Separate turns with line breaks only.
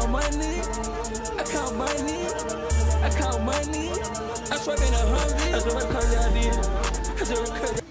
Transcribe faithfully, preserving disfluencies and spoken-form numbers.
count money, I count money, I count money. I swipe in a Humvee. That's what I call y'all did. That's what I call y'all.